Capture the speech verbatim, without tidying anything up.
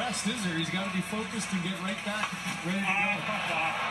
rest, is there? He's got to be focused and get right back, ready to go.